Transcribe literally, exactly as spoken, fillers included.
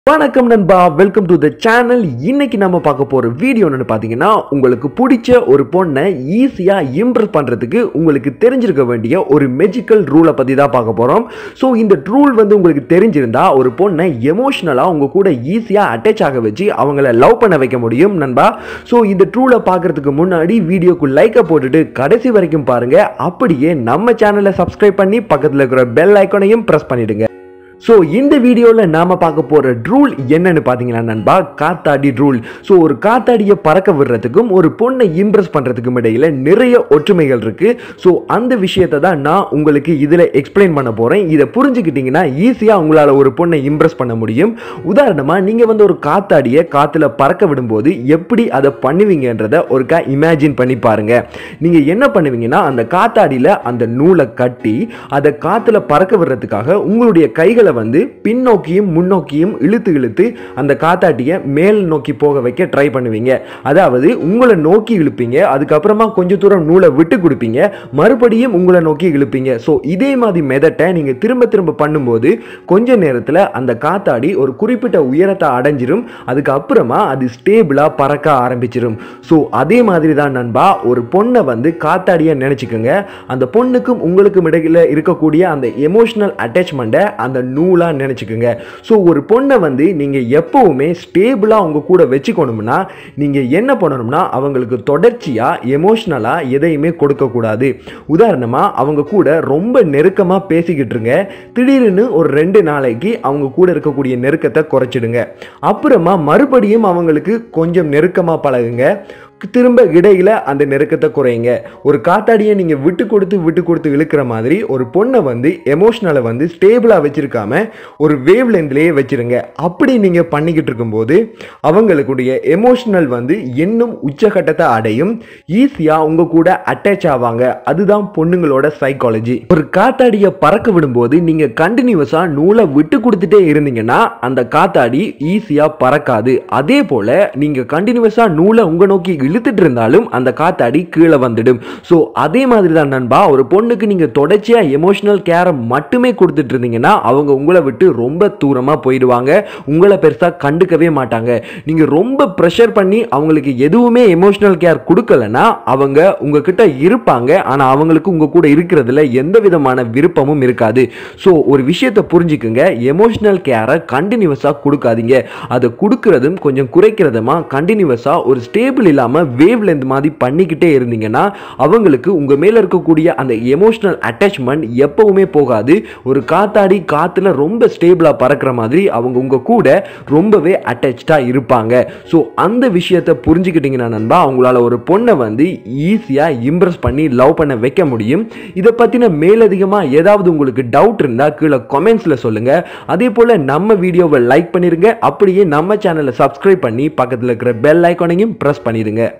வணக்கம் நண்பா, welcome to the channel. இன்னைக்கு நம்ம பார்க்க போற வீடியோ என்னன்னு பார்த்தீங்கன்னா, உங்களுக்கு பிடிச்ச ஒரு பொண்ணை ஈஸியா இம்ப்ரெஸ் பண்றதுக்கு உங்களுக்கு தெரிஞ்சிருக்க வேண்டிய ஒரு மேஜிக்கல் ரூலை பத்தி தான் பார்க்க போறோம். ஸோ இந்த ரூல் வந்து உங்களுக்கு தெரிஞ்சிருந்தா ஒரு பொண்ணை எமோஷனலா உங்க கூட ஈஸியா அட்டாச் ஆக வச்சு அவங்கள லவ் பண்ண வைக்க முடியும் நண்பா. ஸோ இந்த ரூலை பார்க்கறதுக்கு முன்னாடி வீடியோக்கு லைக்கை போட்டுட்டு கடைசி வரைக்கும் பாருங்க. அப்படியே நம்ம சேனலை சப்ஸ்கிரைப் பண்ணி பக்கத்தில் இருக்கிற பெல் ஐக்கானையும் பிரஸ் பண்ணிடுங்க. ஸோ இந்த வீடியோவில் நாம் பார்க்க போகிற ரூல் என்னன்னு பார்த்தீங்கன்னா நண்பா, காத்தாடி ரூல். ஸோ ஒரு காத்தாடியை பறக்க விடுறதுக்கும் ஒரு பொண்ணை இம்ப்ரெஸ் பண்ணுறதுக்கும் இடையில் நிறைய ஒற்றுமைகள் இருக்குது. ஸோ அந்த விஷயத்தை தான் நான் உங்களுக்கு இதில் எக்ஸ்பிளைன் பண்ண போகிறேன். இதை புரிஞ்சுக்கிட்டிங்கன்னா ஈஸியாக உங்களால் ஒரு பொண்ணை இம்ப்ரெஸ் பண்ண முடியும். உதாரணமாக நீங்கள் வந்து ஒரு காத்தாடியை காற்றுல பறக்க விடும்போது எப்படி அதை பண்ணுவீங்கன்றதை ஒருக்கா இமேஜின் பண்ணி பாருங்கள். நீங்கள் என்ன பண்ணுவீங்கன்னா, அந்த காத்தாடியில் அந்த நூலை கட்டி அதை காற்றுல பறக்க விடுறதுக்காக உங்களுடைய கைகளை வந்து பின்னோக்கியும் முன்னோக்கியும் இழுத்து இழுத்து அந்த காத்தாட்டியை மேல் நோக்கி போக வைக்க ட்ரை பண்ணுவீங்க. அதாவது உங்களை நோக்கி இழுப்பீங்க, அதுக்கப்புறமா கொஞ்சம் தூரம் நூலை விட்டு கொடுப்பீங்க, மறுபடியும் உங்களை நோக்கி இழுப்பீங்க. ஸோ இதே மாதிரி மெதட்டை நீங்கள் திரும்ப திரும்ப பண்ணும்போது கொஞ்ச நேரத்தில் அந்த காத்தாடி ஒரு குறிப்பிட்ட உயரத்தை அடைஞ்சிரும். அதுக்கப்புறமா அது ஸ்டேபிளாக பறக்க ஆரம்பிச்சிடும். ஸோ அதே மாதிரி தான் நண்பா, ஒரு பொண்ணை வந்து காத்தாடியை நினச்சிக்கோங்க. அந்த பொண்ணுக்கும் உங்களுக்கும் இடையில இருக்கக்கூடிய அந்த எமோஷனல் அட்டாச்மெண்ட்டை அந்த நூலா நினைச்சுக்குங்க. ஸோ ஒரு பொண்ணை வந்து நீங்க எப்பவுமே ஸ்டேபிளா உங்க கூட வச்சுக்கணும்னா நீங்க என்ன பண்ணணும்னா, அவங்களுக்கு தொடர்ச்சியா எமோஷனலா எதையுமே கொடுக்க கூடாது. உதாரணமா அவங்க கூட ரொம்ப நெருக்கமா பேசிக்கிட்டு இருங்க, திடீர்னு ஒரு ரெண்டு நாளைக்கு அவங்க கூட இருக்கக்கூடிய நெருக்கத்தை குறைச்சிடுங்க. அப்புறமா மறுபடியும் அவங்களுக்கு கொஞ்சம் நெருக்கமா பழகுங்க, திரும்ப இடையில அந்த நெருக்கத்தை குறையுங்க. ஒரு காத்தாடியை நீங்க விட்டு கொடுத்து விட்டு கொடுத்து இழுக்கிற மாதிரி ஒரு பொண்ணை வந்து எமோஷனலை வந்து ஸ்டேபிளா வச்சிருக்காம ஒரு வேவ் லென்த்லயே வச்சிருங்க. அப்படி நீங்க பண்ணிக்கிட்டு இருக்கும்போது அவங்களுடைய எமோஷனல் வந்து இன்னும் உச்சகட்டத்தை அடையும், ஈஸியா உங்க கூட அட்டாச் ஆவாங்க. அதுதான் பொண்ணுங்களோட சைக்காலஜி. ஒரு காத்தாடியை பறக்க விடும்போது நீங்க கண்டினியூஸா நூலை விட்டு கொடுத்துட்டே இருந்தீங்கன்னா அந்த காத்தாடி ஈஸியா பறக்காது. அதே போல நீங்க கண்டினியூஸா நூலை உங்க நோக்கி இழுத்துட்டு இருந்தாலும் அந்த காத்தாடி கீழே வந்துடும். ஸோ அதே மாதிரி தான் நண்பா, ஒரு பொண்ணுக்கு நீங்க தொடர்ச்சியா எமோஷனல் கேரை மட்டுமே கொடுத்துட்டு இருந்தீங்கன்னா அவங்க உங்களை விட்டு ரொம்ப தூரமா போயிடுவாங்க, உங்களை பெருசா கண்டுக்கவே மாட்டாங்க. நீங்க ரொம்ப ப்ரெஷர் பண்ணி அவங்களுக்கு எதுவுமே எமோஷனல் கேர் கொடுக்கலன்னா அவங்க உங்ககிட்ட இருப்பாங்க, ஆனா அவங்களுக்கு உங்க கூட இருக்கிறதுல எந்த விதமான விருப்பமும் இருக்காது. ஸோ ஒரு விஷயத்தை புரிஞ்சுக்குங்க, எமோஷனல் கேரை கண்டினியூஸா கொடுக்காதீங்க. அதை கொடுக்கறதும் கொஞ்சம் குறைக்கிறதுமா கண்டினியூஸா ஒரு ஸ்டேபிள் இல்லாம வேவ் லென்த் மாதிரி பண்ணிக்கிட்டே இருந்தீங்கன்னா அவங்களுக்கு உங்க மேல இருக்கக்கூடிய அந்த எமோஷனல் அட்டாச்மெண்ட் எப்பவுமே போகாது. ஒரு காத்தாடி காத்துல ரொம்ப ஸ்டேபிளா பறக்கிற மாதிரி அவங்க உங்க கூட ரொம்பவே அட்டாச்சா இருப்பாங்க. ஸோ அந்த விஷயத்தை புரிஞ்சுக்கிட்டீங்கன்னா நண்பா, அவங்களால ஒரு பொண்ணை வந்து ஈஸியா இம்ப்ரெஸ் பண்ணி லவ் பண்ண வைக்க முடியும். இதை பத்தின மேலதிகமா ஏதாவது உங்களுக்கு டவுட் இருந்தா கீழே கமெண்ட்ஸ்ல சொல்லுங்க. அதே போல நம்ம வீடியோவை லைக் பண்ணிருங்க, அப்படியே நம்ம சேனலை சப்ஸ்கிரைப் பண்ணி பக்கத்தில் இருக்கிற பெல் ஐக்கானையும் பிரஸ் பண்ணிருங்க.